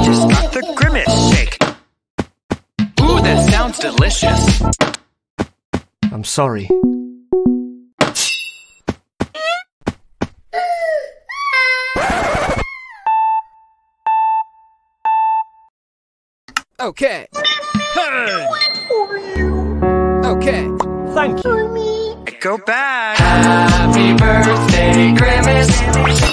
just got the Grimace shake. Ooh, that sounds delicious. I'm sorry. Okay. Hey! Okay. Thank you. Go back. Happy birthday, Grimace.